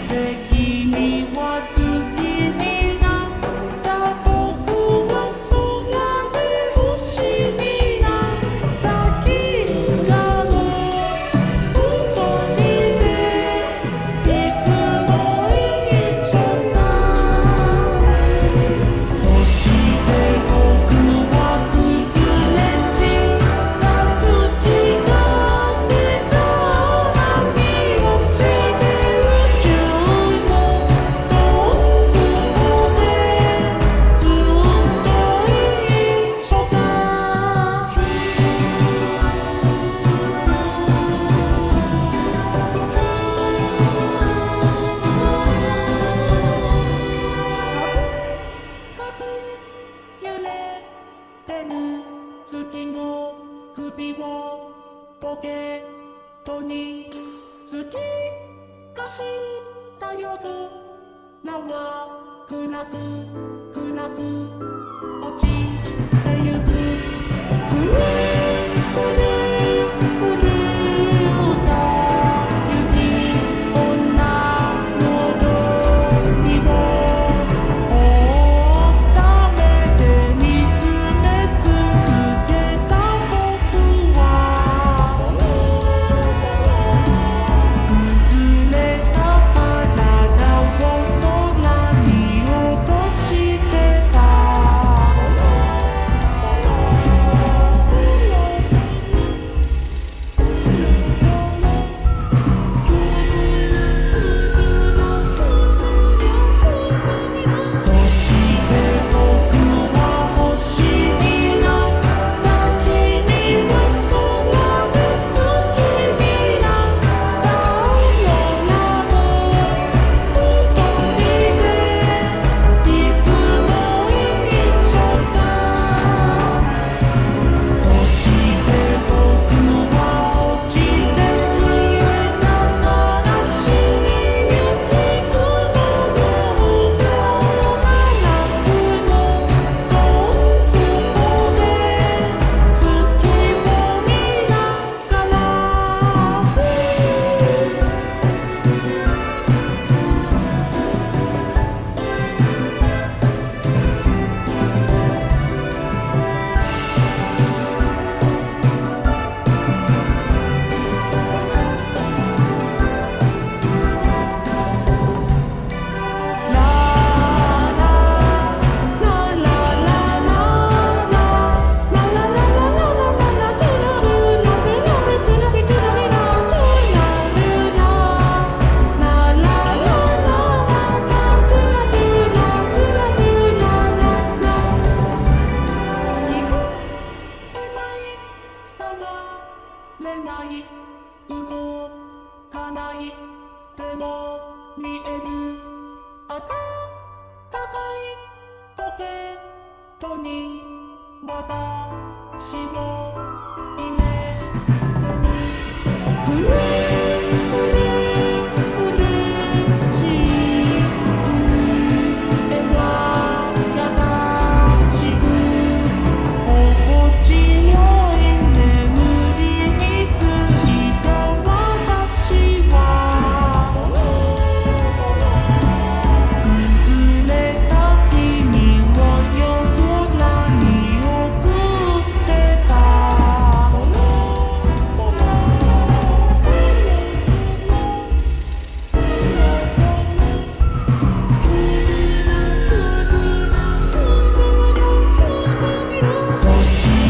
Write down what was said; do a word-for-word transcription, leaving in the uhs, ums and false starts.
ポケットに突きかした夜空は暗く暗く落ちてゆくくるくるくる歌ゆき女の瞳をこうためて見つめ続けた僕は崩れた体を空に落としてたそして僕は星になった君は空で月になったオーロラのほとりでいつも一緒さそして僕は落ちて消えた悲しみゆき雲の向こうがなくのどん底で月を見ながられない動かないでも見える暖かいポケットに私を入れてるくるくるくるしくるえは優しく心地よい眠りについた私は崩れた君を夜空に送ってたそして